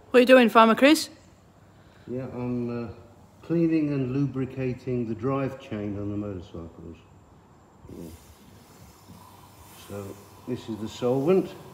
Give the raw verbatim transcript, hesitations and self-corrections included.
What are you doing, Farmer Chris? Yeah, I'm uh, cleaning and lubricating the drive chain on the motorcycles. Yeah. So this is the solvent.